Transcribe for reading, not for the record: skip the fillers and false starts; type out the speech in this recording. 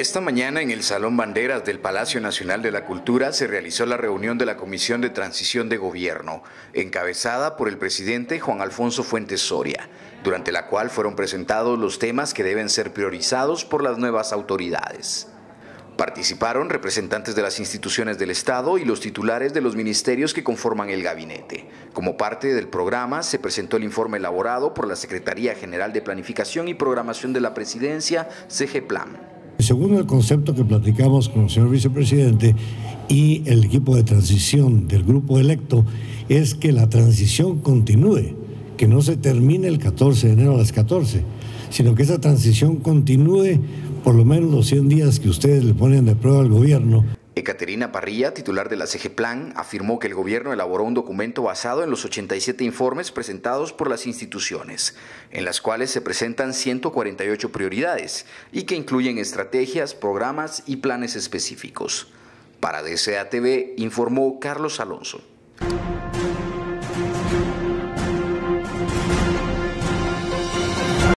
Esta mañana en el Salón Banderas del Palacio Nacional de la Cultura se realizó la reunión de la Comisión de Transición de Gobierno, encabezada por el presidente Juan Alfonso Fuentes Soria, durante la cual fueron presentados los temas que deben ser priorizados por las nuevas autoridades. Participaron representantes de las instituciones del Estado y los titulares de los ministerios que conforman el gabinete. Como parte del programa se presentó el informe elaborado por la Secretaría General de Planificación y Programación de la Presidencia, CGPLAN. Según el concepto que platicamos con el señor vicepresidente y el equipo de transición del grupo electo, es que la transición continúe, que no se termine el 14 de enero a las 14, sino que esa transición continúe por lo menos los 100 días que ustedes le ponen de prueba al gobierno. Ecaterina Parrilla, titular de la CGPLAN, afirmó que el gobierno elaboró un documento basado en los 87 informes presentados por las instituciones, en las cuales se presentan 148 prioridades y que incluyen estrategias, programas y planes específicos. Para DCA TV informó Carlos Alonso.